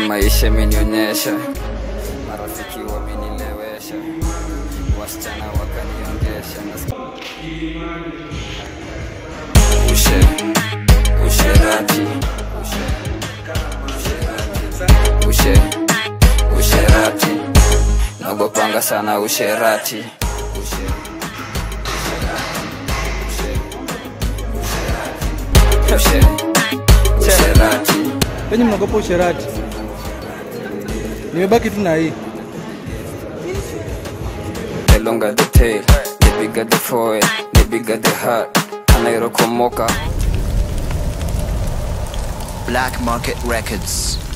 maisha imenionyesha, marafiki wamenilewesha, wasichana wakaniongesha. Usherati nagopanga sana usherati. Usherati penye mnagopa usherati. Nimebaki tu na hii. The longer the tail, the bigger the foil, the bigger the heart. Anairokomoka. Black Market Records.